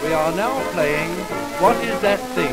They are now playing What Is That Thing?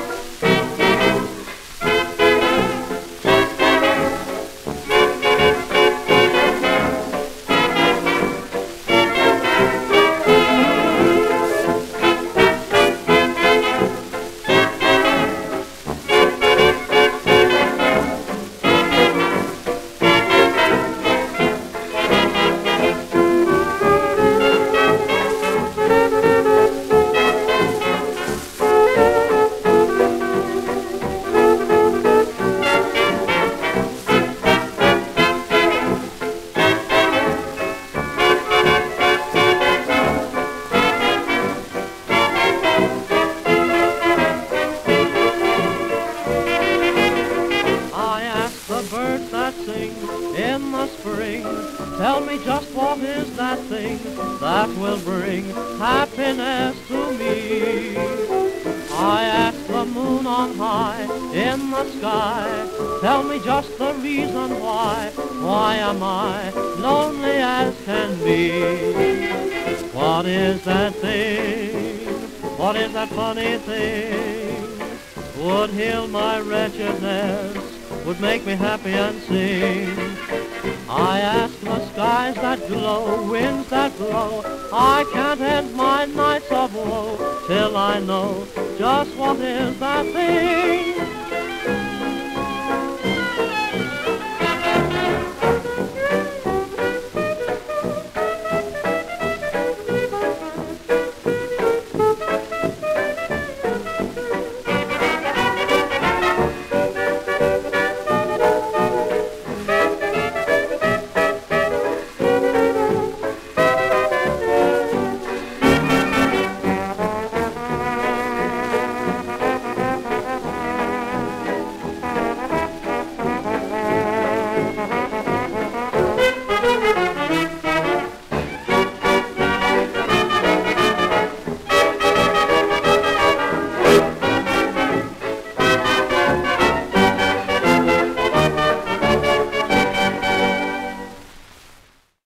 Make me happy and sing. I ask the skies that glow, winds that blow. I can't end my nights of woe till I know just what is that thing.